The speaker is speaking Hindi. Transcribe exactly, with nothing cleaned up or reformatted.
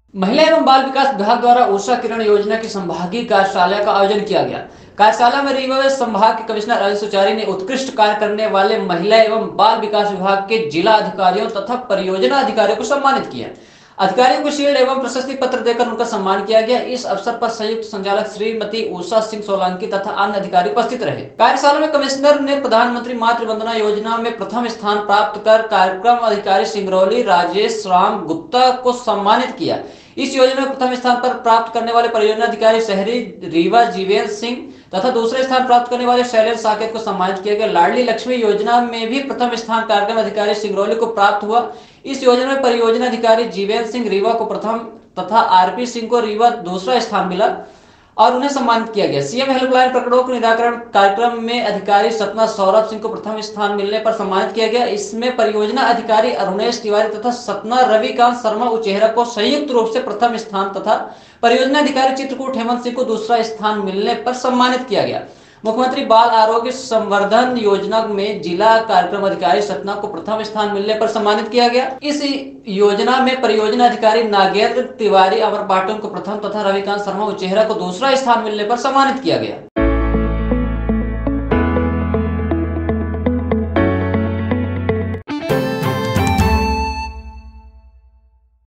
महिला एवं बाल विकास विभाग द्वारा उषा किरण योजना की संभागीय कार्यशाला का आयोजन किया गया। कार्यशाला में रीवा संभाग के कमिश्नर अजय सुचारी ने उत्कृष्ट कार्य करने वाले महिला एवं बाल विकास विभाग के जिला अधिकारियों तथा परियोजना अधिकारियों को सम्मानित किया। अधिकारियों को शील्ड एवं प्रशस्ति पत्र देकर उनका सम्मान किया गया। इस अवसर पर संयुक्त संचालक श्रीमती उषा सिंह सोलंकी तथा अन्य अधिकारी उपस्थित रहे। कार्यशाला में कमिश्नर ने प्रधानमंत्री मातृ वंदना योजना में प्रथम स्थान प्राप्त कर कार्यक्रम अधिकारी सिंगरौली राजेश राम गुप्ता को सम्मानित किया। इस योजना में प्रथम स्थान पर प्राप्त करने वाले परियोजना अधिकारी शहरी रीवा जीवेंद्र सिंह तथा दूसरे स्थान प्राप्त करने वाले शैलेश साकेत को सम्मानित किया गया। लाडली लक्ष्मी योजना में भी प्रथम स्थान कार्यक्रम अधिकारी सिंगरौली को प्राप्त हुआ। इस योजना में परियोजना अधिकारी जीवेंद्र सिंह रीवा को प्रथम तथा आरपी सिंह को रीवा दूसरा स्थान मिला और उन्हें सम्मानित किया गया। सीएम हेल्पलाइन प्रकरणों के निराकरण कार्यक्रम में अधिकारी सतना सौरभ सिंह को प्रथम स्थान मिलने पर सम्मानित किया गया। इसमें परियोजना अधिकारी अरुणेश तिवारी तथा सतना रविकांत शर्मा उचेहरा को संयुक्त रूप से प्रथम स्थान तथा परियोजना अधिकारी चित्रकूट हेमंत सिंह को दूसरा स्थान मिलने पर सम्मानित किया गया। मुख्यमंत्री बाल आरोग्य संवर्धन योजना में जिला कार्यक्रम अधिकारी सतना को प्रथम स्थान मिलने पर सम्मानित किया गया। इस योजना में परियोजना अधिकारी नागेंद्र तिवारी अमर पाटन को प्रथम तथा रविकांत शर्मा उचेहरा को दूसरा स्थान मिलने पर सम्मानित किया गया।